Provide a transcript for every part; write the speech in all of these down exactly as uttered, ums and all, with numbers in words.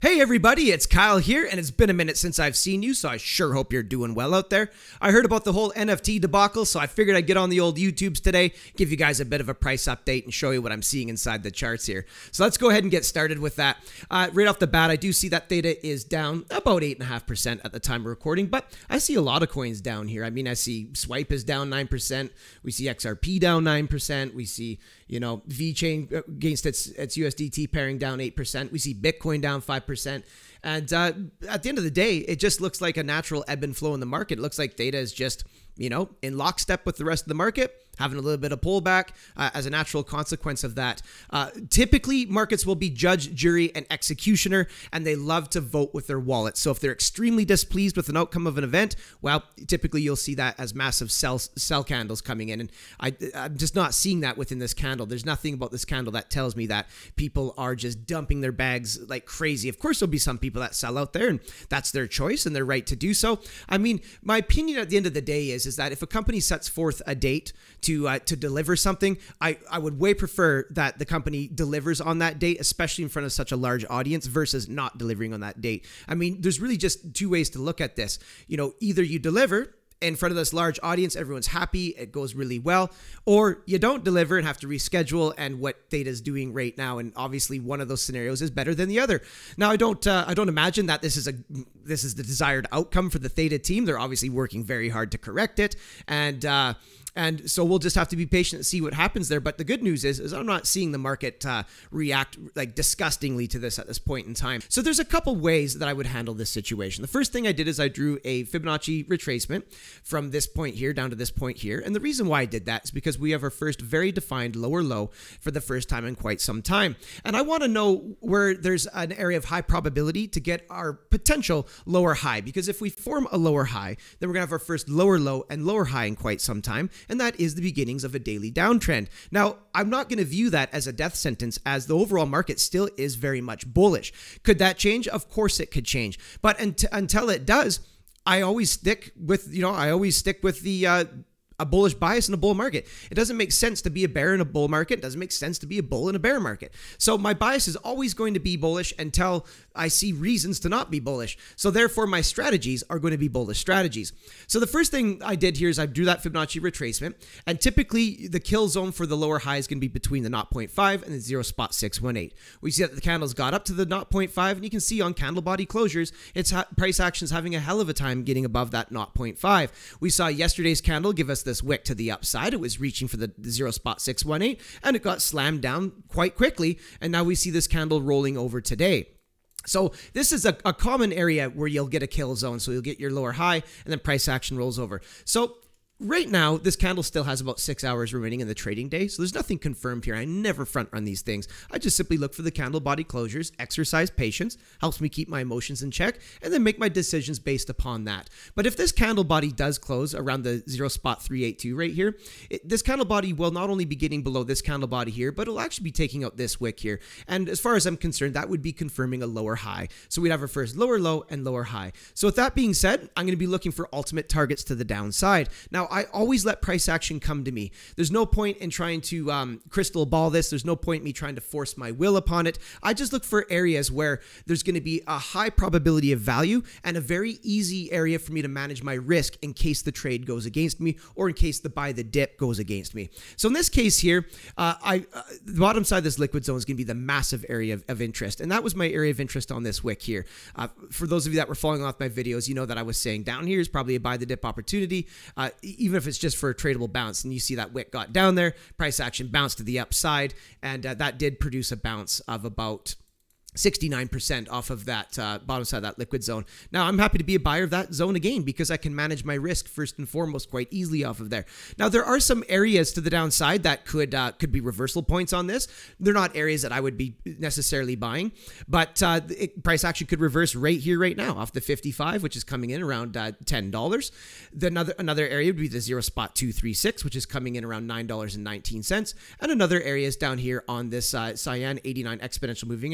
Hey everybody, it's Kyle here, and it's been a minute since I've seen you, so I sure hope you're doing well out there. I heard about the whole N F T debacle, so I figured I'd get on the old YouTubes today, give you guys a bit of a price update, and show you what I'm seeing inside the charts here. So let's go ahead and get started with that. Uh, right off the bat, I do see that Theta is down about eight point five percent at the time of recording, but I see a lot of coins down here. I mean, I see Swipe is down nine percent, we see X R P down nine percent, we see, you know, V-Chain against its, its U S D T pairing down eight percent, we see Bitcoin down five percent. And uh, at the end of the day, it just looks like a natural ebb and flow in the market. It looks like Theta is just, you know, in lockstep with the rest of the market, having a little bit of pullback uh, as a natural consequence of that. Uh, typically, markets will be judge, jury, and executioner, and they love to vote with their wallet. So if they're extremely displeased with an outcome of an event, well, typically you'll see that as massive sell, sell candles coming in. And I, I'm just not seeing that within this candle. There's nothing about this candle that tells me that people are just dumping their bags like crazy. Of course, there'll be some people that sell out there, and that's their choice and their right to do so. I mean, my opinion at the end of the day is, is that if a company sets forth a date to uh, to deliver something, I, I would way prefer that the company delivers on that date, especially in front of such a large audience, versus not delivering on that date. I mean, there's really just two ways to look at this. You know, either you deliver in front of this large audience, everyone's happy, it goes really well, or you don't deliver and have to reschedule, and what Theta is doing right now, and obviously one of those scenarios is better than the other. Now, I don't uh, I don't imagine that this is a this is the desired outcome for the Theta team. They're obviously working very hard to correct it, and uh And so we'll just have to be patient and see what happens there. But the good news is, is I'm not seeing the market uh, react like disgustingly to this at this point in time. So there's a couple ways that I would handle this situation. The first thing I did is I drew a Fibonacci retracement from this point here down to this point here. And the reason why I did that is because we have our first very defined lower low for the first time in quite some time. And I want to know where there's an area of high probability to get our potential lower high. Because if we form a lower high, then we're going to have our first lower low and lower high in quite some time. And that is the beginnings of a daily downtrend. Now, I'm not going to view that as a death sentence, as the overall market still is very much bullish. Could that change? Of course it could change. But unt until it does, I always stick with, you know, I always stick with the, uh, a bullish bias in a bull market. It doesn't make sense to be a bear in a bull market. It doesn't make sense to be a bull in a bear market. So my bias is always going to be bullish until I see reasons to not be bullish. So therefore my strategies are going to be bullish strategies. So the first thing I did here is I drew that Fibonacci retracement, and typically the kill zone for the lower high is going to be between the zero point five and the zero spot six one eight. We see that the candles got up to the zero point five, and you can see on candle body closures, its price action is having a hell of a time getting above that zero point five. We saw yesterday's candle give us this wick to the upside. It was reaching for the zero spot six one eight, and it got slammed down quite quickly, and now we see this candle rolling over today. So this is a, a common area where you'll get a kill zone. So you'll get your lower high, and then price action rolls over. So right now, this candle still has about six hours remaining in the trading day, so there's nothing confirmed here. I never front run these things. I just simply look for the candle body closures, exercise patience, helps me keep my emotions in check, and then make my decisions based upon that. But if this candle body does close around the zero spot three eight two right here, it, this candle body will not only be getting below this candle body here, but it'll actually be taking out this wick here. And as far as I'm concerned, that would be confirming a lower high. So we'd have our first lower low and lower high. So with that being said, I'm going to be looking for ultimate targets to the downside. Now, I always let price action come to me. There's no point in trying to um, crystal ball this. There's no point in me trying to force my will upon it. I just look for areas where there's going to be a high probability of value and a very easy area for me to manage my risk in case the trade goes against me, or in case the buy the dip goes against me. So in this case here, uh, I uh, the bottom side of this liquid zone is going to be the massive area of, of interest. And that was my area of interest on this wick here. Uh, for those of you that were following off my videos, you know that I was saying down here is probably a buy the dip opportunity, uh, even if it's just for a tradable bounce. And you see that wick got down there, price action bounced to the upside, and uh, that did produce a bounce of about sixty-nine percent off of that uh, bottom side of that liquid zone. Now, I'm happy to be a buyer of that zone again, because I can manage my risk first and foremost quite easily off of there. Now, there are some areas to the downside that could uh, could be reversal points on this. They're not areas that I would be necessarily buying, but uh, it, price action could reverse right here, right now, off the fifty-five, which is coming in around uh, ten dollars. Then another, another area would be the zero spot two three six, which is coming in around nine dollars and nineteen cents. And another area is down here on this uh, Cyan eighty-nine exponential moving average, which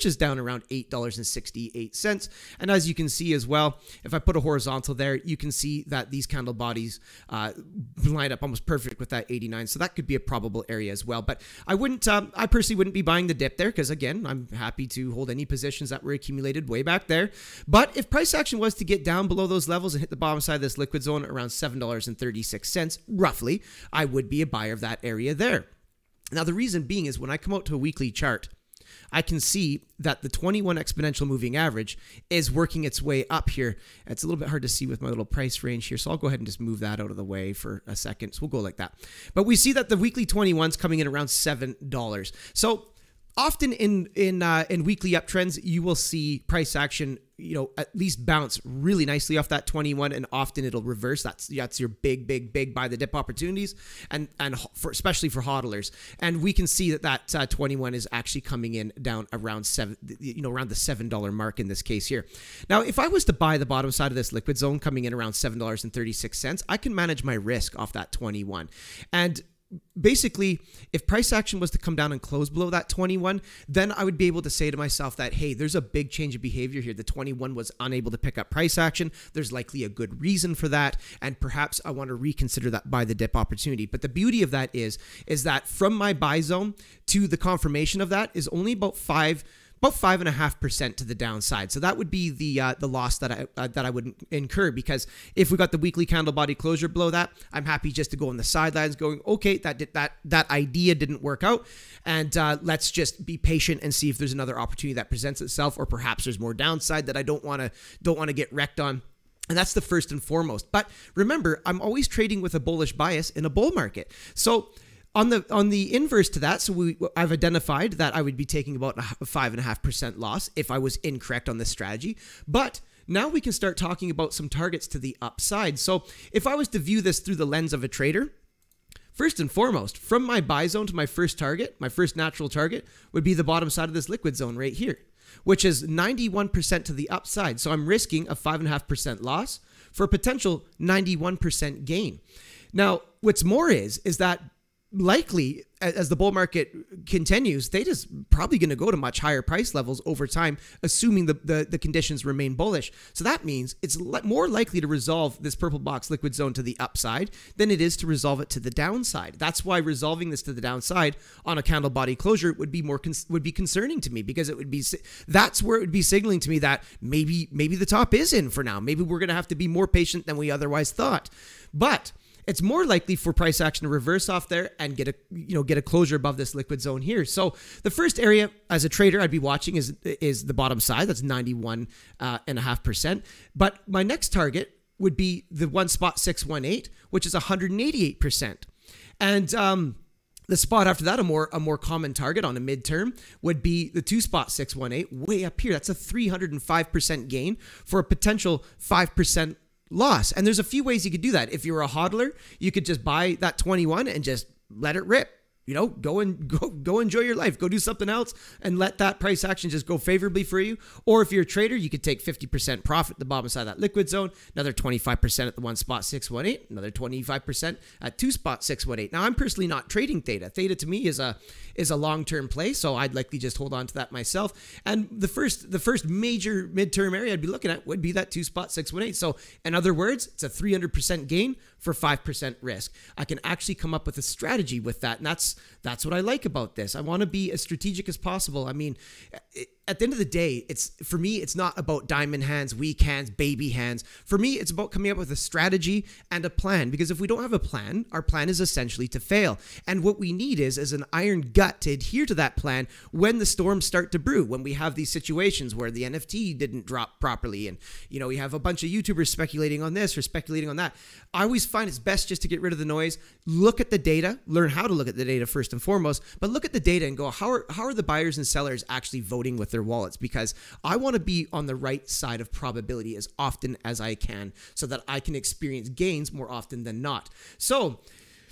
which is down around eight dollars and sixty-eight cents. And as you can see as well, if I put a horizontal there, you can see that these candle bodies uh, line up almost perfect with that eighty-nine. So that could be a probable area as well. But I wouldn't, um, I personally wouldn't be buying the dip there because, again, I'm happy to hold any positions that were accumulated way back there. But if price action was to get down below those levels and hit the bottom side of this liquid zone around seven dollars and thirty-six cents, roughly, I would be a buyer of that area there. Now, the reason being is when I come out to a weekly chart, I can see that the twenty-one exponential moving average is working its way up here. It's a little bit hard to see with my little price range here, so I'll go ahead and just move that out of the way for a second. So we'll go like that. But we see that the weekly twenty-one's coming in around seven dollars. So often in in uh, in weekly uptrends, you will see price action, you know, at least bounce really nicely off that twenty-one, and often it'll reverse. That's that's your big, big, big buy the dip opportunities, and and for especially for hodlers. And we can see that that uh, twenty-one is actually coming in down around seven, you know, around the seven dollar mark in this case here. Now, if I was to buy the bottom side of this liquid zone coming in around seven dollars and thirty-six cents, I can manage my risk off that twenty-one. And basically, if price action was to come down and close below that twenty-one, then I would be able to say to myself that, hey, there's a big change of behavior here. The twenty-one was unable to pick up price action. There's likely a good reason for that, and perhaps I want to reconsider that buy the dip opportunity. But the beauty of that is, is that from my buy zone to the confirmation of that is only about five About five and a half percent to the downside. So that would be the uh, the loss that I uh, that I would incur, because if we got the weekly candle body closure below that, I'm happy just to go on the sidelines, going, okay, that did, that that idea didn't work out, and uh, let's just be patient and see if there's another opportunity that presents itself, or perhaps there's more downside that I don't want to don't want to get wrecked on. And that's the first and foremost. But remember, I'm always trading with a bullish bias in a bull market. So On the on the inverse to that, so we, I've identified that I would be taking about a five and a half percent loss if I was incorrect on this strategy. But now we can start talking about some targets to the upside. So if I was to view this through the lens of a trader, first and foremost, from my buy zone to my first target, my first natural target would be the bottom side of this liquid zone right here, which is ninety-one percent to the upside. So I'm risking a five and a half percent loss for a potential ninety-one percent gain. Now, what's more is, is that likely, as the bull market continues, Theta's probably going to go to much higher price levels over time, assuming the, the, the conditions remain bullish. So that means it's more likely to resolve this purple box liquid zone to the upside than it is to resolve it to the downside. That's why resolving this to the downside on a candle body closure would be more would be concerning to me, because it would be that's where it would be signaling to me that maybe maybe the top is in for now. Maybe we're going to have to be more patient than we otherwise thought. But it's more likely for price action to reverse off there and get a you know get a closure above this liquid zone here. So the first area as a trader I'd be watching is is the bottom side. That's ninety-one and a half percent. But my next target would be the one spot six one eight, which is one hundred eighty-eight percent. And um, the spot after that, a more a more common target on a midterm, would be the two spot six one eight, way up here. That's a three hundred five percent gain for a potential five percent loss. And there's a few ways you could do that. If you're a hodler, you could just buy that twenty-one and just let it rip. You know, go and go, go enjoy your life. Go do something else and let that price action just go favorably for you. Or if you're a trader, you could take fifty percent profit at the bottom side of that liquid zone, another twenty-five percent at the one spot six one eight, another twenty-five percent at two spot six one eight. Now, I'm personally not trading Theta. Theta to me is a is a long-term play, so I'd likely just hold on to that myself. And the first the first major midterm area I'd be looking at would be that two spot six one eight. So in other words, it's a three hundred percent gain for five percent risk. I can actually come up with a strategy with that, and that's that's what I like about this. I want to be as strategic as possible. I mean, it, at the end of the day, it's for me, it's not about diamond hands, weak hands, baby hands. For me, it's about coming up with a strategy and a plan, because if we don't have a plan, our plan is essentially to fail. And what we need is, is an iron gut to adhere to that plan when the storms start to brew, when we have these situations where the N F T didn't drop properly, and you know we have a bunch of YouTubers speculating on this or speculating on that. I always find it's best just to get rid of the noise, look at the data, learn how to look at the data first and foremost, but look at the data and go, how are, how are the buyers and sellers actually voting with their wallets? Because I want to be on the right side of probability as often as I can so that I can experience gains more often than not. So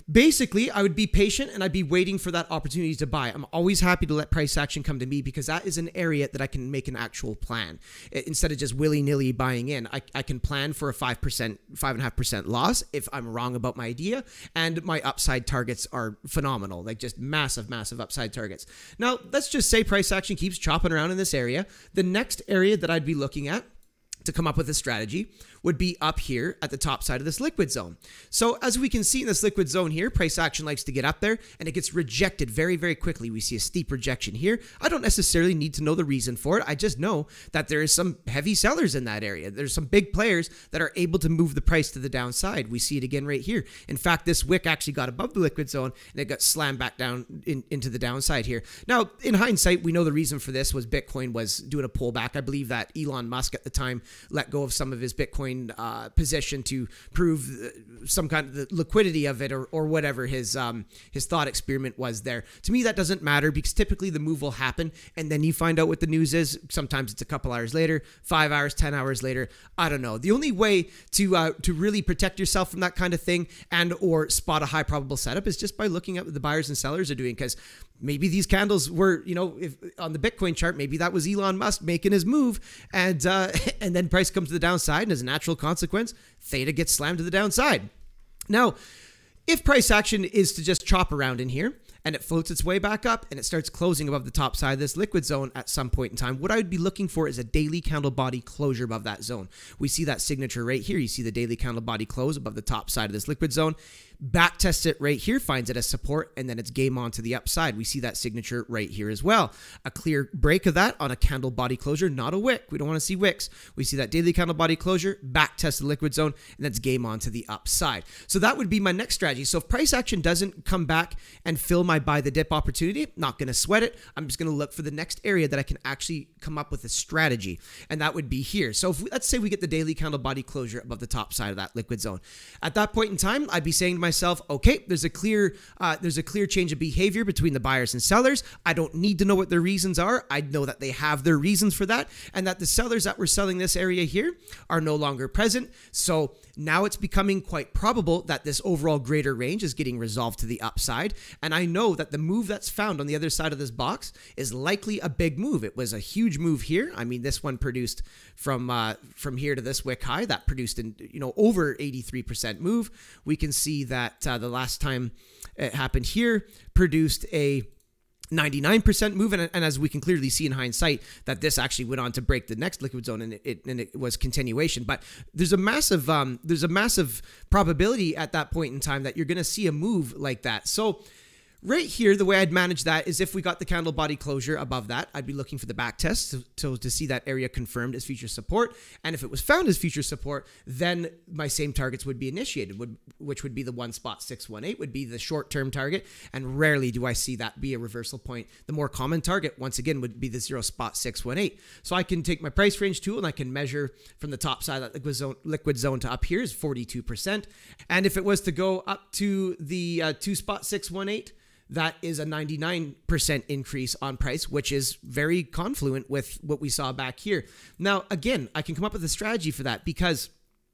basically, I would be patient and I'd be waiting for that opportunity to buy. I'm always happy to let price action come to me because that is an area that I can make an actual plan. Instead of just willy-nilly buying in, I, I can plan for a five percent, five point five percent loss if I'm wrong about my idea, and my upside targets are phenomenal, like just massive, massive upside targets. Now, let's just say price action keeps chopping around in this area. The next area that I'd be looking at to come up with a strategy would be up here at the top side of this liquid zone. So as we can see in this liquid zone here, price action likes to get up there and it gets rejected very, very quickly. We see a steep rejection here. I don't necessarily need to know the reason for it. I just know that there is some heavy sellers in that area. There's some big players that are able to move the price to the downside. We see it again right here. In fact, this wick actually got above the liquid zone and it got slammed back down in, into the downside here. Now, in hindsight, we know the reason for this was Bitcoin was doing a pullback. I believe that Elon Musk at the time let go of some of his Bitcoin uh, position to prove some kind of the liquidity of it, or, or whatever his um, his thought experiment was there. To me, that doesn't matter because typically the move will happen and then you find out what the news is. Sometimes it's a couple hours later, five hours, ten hours later. I don't know. The only way to uh, to really protect yourself from that kind of thing and or spot a high probable setup is just by looking at what the buyers and sellers are doing, because maybe these candles were, you know, if on the Bitcoin chart, maybe that was Elon Musk making his move, and uh, and then price comes to the downside, and as a natural consequence, Theta gets slammed to the downside. Now, if price action is to just chop around in here and it floats its way back up and it starts closing above the top side of this liquid zone at some point in time, what I would be looking for is a daily candle body closure above that zone. We see that signature right here. You see the daily candle body close above the top side of this liquid zone. Back tests it right here, finds it as support, and then it's game on to the upside. We see that signature right here as well. A clear break of that on a candle body closure, not a wick. We don't want to see wicks. We see that daily candle body closure, back test the liquid zone, and that's game on to the upside. So that would be my next strategy. So if price action doesn't come back and fill my buy the dip opportunity, not going to sweat it. I'm just going to look for the next area that I can actually come up with a strategy, and that would be here. So if we, let's say we get the daily candle body closure above the top side of that liquid zone. At that point in time, I'd be saying to myself, myself, okay, there's a clear uh, there's a clear change of behavior between the buyers and sellers. I don't need to know what their reasons are. I know that they have their reasons for that, and that the sellers that were selling this area here are no longer present. So now it's becoming quite probable that this overall greater range is getting resolved to the upside. And I know that the move that's found on the other side of this box is likely a big move. It was a huge move here. I mean, this one produced from uh, from here to this wick high. That produced an, you know, over eighty-three percent move. We can see that uh, the last time it happened here produced a ninety-nine percent move, and, and as we can clearly see in hindsight, that this actually went on to break the next liquid zone, and it, it and it was continuation. But there's a massive um, there's a massive probability at that point in time that you're going to see a move like that. So right here, the way I'd manage that is if we got the candle body closure above that, I'd be looking for the back test to, to, to see that area confirmed as future support. And if it was found as future support, then my same targets would be initiated, would, which would be the one spot six one eight would be the short-term target. And rarely do I see that be a reversal point. The more common target, once again, would be the zero spot six one eight. So I can take my price range tool and I can measure from the top side of that liquid zone, liquid zone to up here is forty-two percent. And if it was to go up to the uh, two spot six one eight, that is a ninety-nine percent increase on price, which is very confluent with what we saw back here. Now, again, I can come up with a strategy for that, because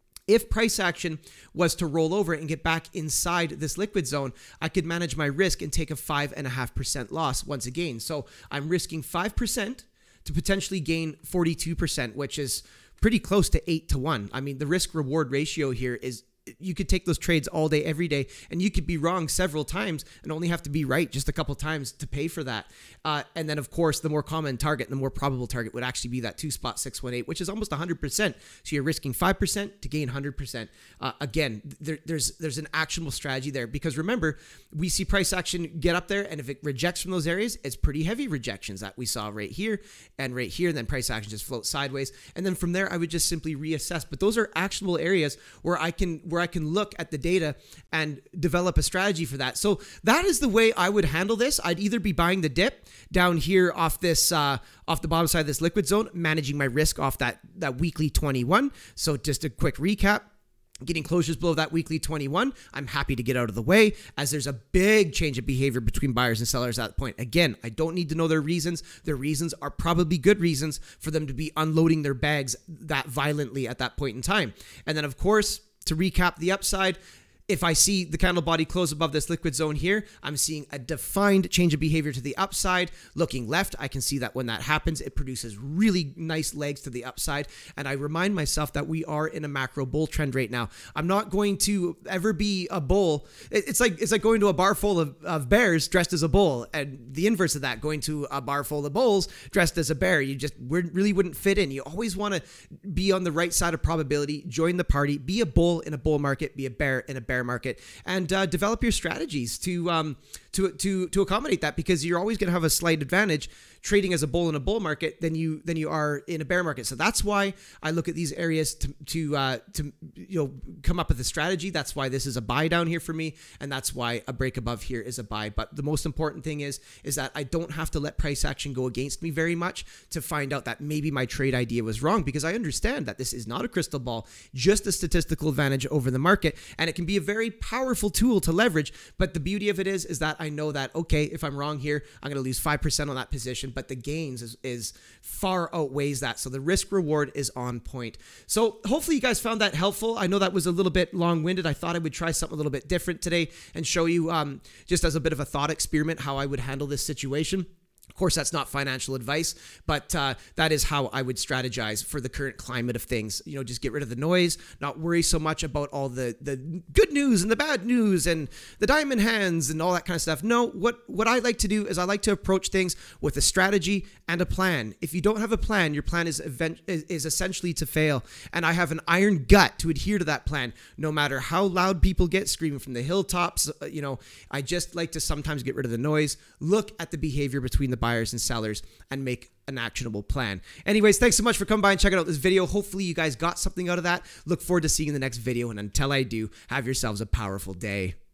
if price action was to roll over and get back inside this liquid zone, I could manage my risk and take a five point five percent loss once again. So I'm risking five percent to potentially gain forty-two percent, which is pretty close to eight to one. I mean, the risk reward ratio here is, you could take those trades all day, every day, and you could be wrong several times and only have to be right just a couple times to pay for that. Uh, and then, of course, the more common target, the more probable target would actually be that two spot six one eight, which is almost one hundred percent. So you're risking five percent to gain one hundred percent. Uh, again, there, there's there's an actionable strategy there, because remember, we see price action get up there, and if it rejects from those areas, it's pretty heavy rejections that we saw right here and right here. And then price action just floats sideways. And then from there, I would just simply reassess. But those are actionable areas where I can where I can look at the data and develop a strategy for that. So that is the way I would handle this. I'd either be buying the dip down here off this uh, off the bottom side of this liquid zone, managing my risk off that that weekly twenty-one. So just a quick recap. Getting closures below that weekly twenty-one, I'm happy to get out of the way, as there's a big change of behavior between buyers and sellers at that point. Again, I don't need to know their reasons. Their reasons are probably good reasons for them to be unloading their bags that violently at that point in time. And then, of course, to recap the upside, if I see the candle body close above this liquid zone here, I'm seeing a defined change of behavior to the upside. Looking left, I can see that when that happens, it produces really nice legs to the upside. And I remind myself that we are in a macro bull trend right now. I'm not going to ever be a bull. It's like it's like going to a bar full of, of bears dressed as a bull, and the inverse of that, going to a bar full of bulls dressed as a bear. You just really wouldn't fit in. You always want to be on the right side of probability, join the party, be a bull in a bull market, be a bear in a bear market, and uh, develop your strategies to um to to to accommodate that, because you're always going to have a slight advantage trading as a bull in a bull market than you than you are in a bear market. So that's why I look at these areas to to uh, to you know come up with a strategy. That's why this is a buy down here for me, and that's why a break above here is a buy. But the most important thing is is that I don't have to let price action go against me very much to find out that maybe my trade idea was wrong, because I understand that this is not a crystal ball, just a statistical advantage over the market, and it can be a very powerful tool to leverage. But the beauty of it is is that I know that, okay, if I'm wrong here, I'm going to lose five percent on that position, but the gains is, is far outweighs that. So the risk reward is on point. So hopefully you guys found that helpful. I know that was a little bit long-winded. I thought I would try something a little bit different today and show you um, just as a bit of a thought experiment how I would handle this situation. Of course, that's not financial advice, but uh, that is how I would strategize for the current climate of things. You know, just get rid of the noise, not worry so much about all the, the good news and the bad news and the diamond hands and all that kind of stuff. No, what, what I like to do is I like to approach things with a strategy and a plan. If you don't have a plan, your plan is, event, is essentially to fail. And I have an iron gut to adhere to that plan, no matter how loud people get screaming from the hilltops. You know, I just like to sometimes get rid of the noise, look at the behavior between the buyers and sellers, and make an actionable plan. Anyways, thanks so much for coming by and checking out this video. Hopefully you guys got something out of that. Look forward to seeing you in the next video. And until I do, have yourselves a powerful day.